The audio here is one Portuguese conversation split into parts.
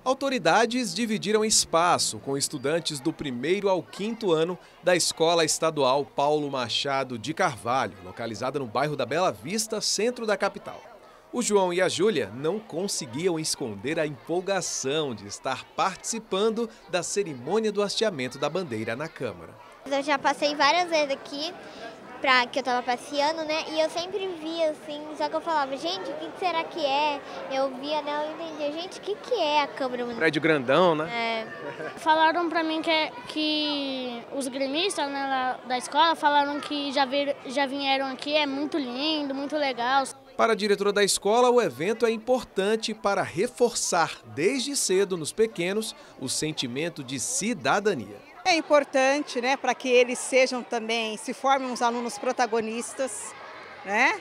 Autoridades dividiram espaço com estudantes do 1º ao 5º ano da Escola Estadual Paulo Machado de Carvalho, localizada no bairro da Bela Vista, centro da capital. O João e a Júlia não conseguiam esconder a empolgação de estar participando da cerimônia do hasteamento da bandeira na Câmara. Eu já passei várias vezes aqui, que eu tava passeando, né? E eu sempre via assim, só que eu falava, gente, o que será que é? Eu via, né? Eu entendia, gente, o que é a Câmara Municipal? Prédio grandão, né? É. Falaram pra mim que os gremistas, né, lá da escola falaram que já vieram aqui, é muito lindo, muito legal. Para a diretora da escola, o evento é importante para reforçar desde cedo nos pequenos o sentimento de cidadania. É importante, né, para que eles sejam também, se formem uns alunos protagonistas, né?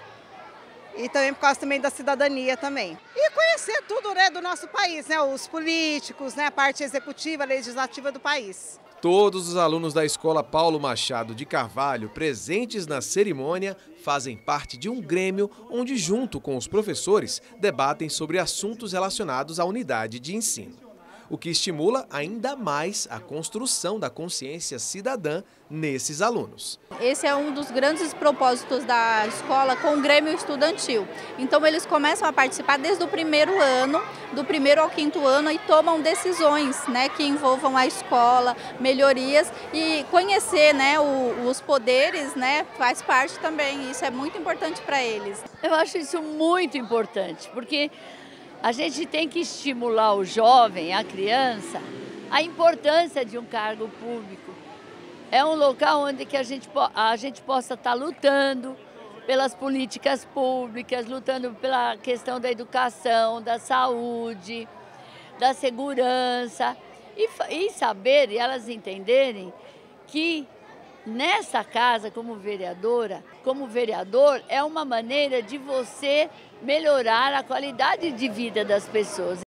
E também por causa também da cidadania também. E conhecer tudo, né, do nosso país, né, os políticos, né, a parte executiva, legislativa do país. Todos os alunos da Escola Paulo Machado de Carvalho presentes na cerimônia fazem parte de um grêmio onde, junto com os professores, debatem sobre assuntos relacionados à unidade de ensino, o que estimula ainda mais a construção da consciência cidadã nesses alunos. Esse é um dos grandes propósitos da escola com o Grêmio Estudantil. Então eles começam a participar desde o 1º ano, do 1º ao 5º ano, e tomam decisões, né, que envolvam a escola, melhorias, e conhecer, né, os poderes, né, faz parte também, isso é muito importante para eles. Eu acho isso muito importante, porque a gente tem que estimular o jovem, a criança, a importância de um cargo público. É um local onde que a gente possa estar lutando pelas políticas públicas, lutando pela questão da educação, da saúde, da segurança e saber, e elas entenderem que nessa casa, como vereadora, como vereador, é uma maneira de você melhorar a qualidade de vida das pessoas.